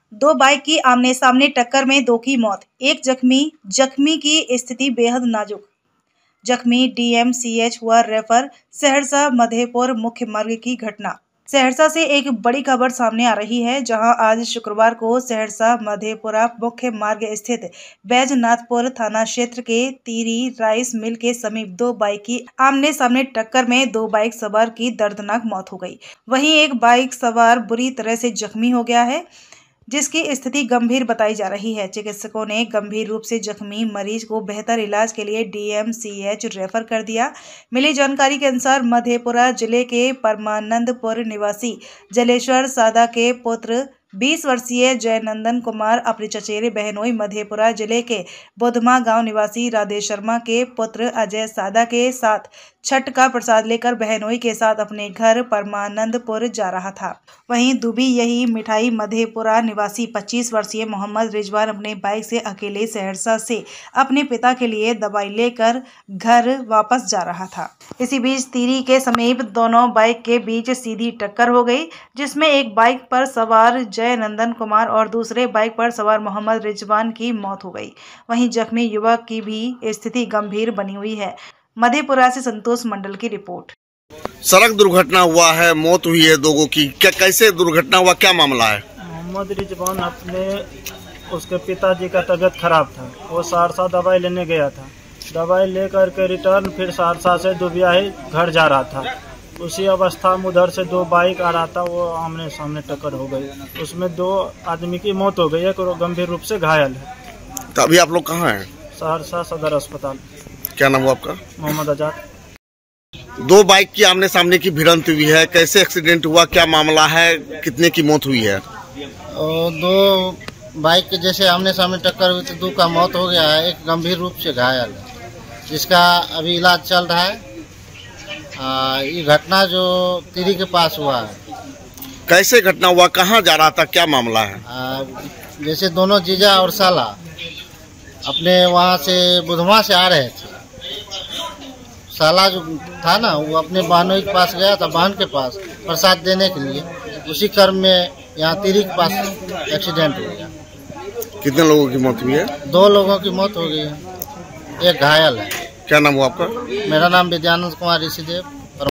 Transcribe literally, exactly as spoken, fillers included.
दो बाइक की आमने सामने टक्कर में दो की मौत, एक जख्मी जख्मी की स्थिति बेहद नाजुक। जख्मी डीएमसीएच हुआ रेफर। सहरसा मधेपुर मुख्य मार्ग की घटना। सहरसा से एक बड़ी खबर सामने आ रही है, जहां आज शुक्रवार को सहरसा मधेपुरा मुख्य मार्ग स्थित बैजनाथपुर थाना क्षेत्र के तीरी राइस मिल के समीप दो बाइक की आमने सामने टक्कर में दो बाइक सवार की दर्दनाक मौत हो गई। वहीं एक बाइक सवार बुरी तरह से जख्मी हो गया है, जिसकी स्थिति गंभीर बताई जा रही है। चिकित्सकों ने गंभीर रूप से जख्मी मरीज को बेहतर इलाज के लिए डीएमसीएच रेफर कर दिया। मिली जानकारी के अनुसार मधेपुरा जिले के परमानंदपुर निवासी जलेश्वर सादा के पुत्र बीस वर्षीय जयनंदन कुमार अपने चचेरे बहनोई मधेपुरा जिले के बोधमा गांव निवासी राधे शर्मा के पुत्र अजय सादा के साथ छठ का प्रसाद लेकर बहनोई के साथ अपने घर परमानंदपुर जा रहा था। वहीं दुबी यही मिठाई मधेपुरा निवासी पच्चीस वर्षीय मोहम्मद रिजवान अपने बाइक से अकेले सहरसा से अपने पिता के लिए दवाई लेकर घर वापस जा रहा था। इसी बीच तीरी के समीप दोनों बाइक के बीच सीधी टक्कर हो गई, जिसमें एक बाइक पर सवार जयनंदन कुमार और दूसरे बाइक पर सवार मोहम्मद रिजवान की मौत हो गई। वहीं जख्मी युवक की भी स्थिति गंभीर बनी हुई है। मधेपुरा से संतोष मंडल की रिपोर्ट। सड़क दुर्घटना हुआ है, मौत हुई है लोगों की। क्या कैसे दुर्घटना हुआ, क्या मामला है? मोहम्मद रिजवान अपने उसके पिताजी का तबीयत खराब था, वो सहरसा दवाई लेने गया था। दवाई लेकर के रिटर्न फिर सहरसा से दुबिया ही घर जा रहा था। उसी अवस्था में उधर से दो बाइक आ रहा था, वो आमने सामने टक्कर हो गई। उसमें दो आदमी की मौत हो गई, एक गंभीर रूप से घायल है। तो अभी आप लोग कहाँ हैं? सहरसा सदर अस्पताल। क्या नाम हुआ आपका? मोहम्मद आजाद। दो बाइक की आमने सामने की भिड़ंत हुई है, कैसे एक्सीडेंट हुआ, क्या मामला है, कितने की मौत हुई है? दो बाइक के जैसे आमने सामने टक्कर हुई तो दो का मौत हो गया है, एक गंभीर रूप से घायल है, जिसका अभी इलाज चल रहा है। आ, ये घटना जो तीरी के पास हुआ है। कैसे घटना हुआ, कहाँ जा रहा था, क्या मामला है? आ, जैसे दोनों जीजा और साला अपने वहाँ से बुधवा से आ रहे थे। साला जो था ना, वो अपने बहनों के पास गया था, बहन के पास प्रसाद देने के लिए। उसी क्रम में यहाँ तीरी के पास एक्सीडेंट हो गया। कितने लोगों की मौत हुई है? दो लोगों की मौत हो गई है, एक घायल है। क्या नाम हुआ आपका? मेरा नाम विद्यानंद कुमार ऋषिदेव।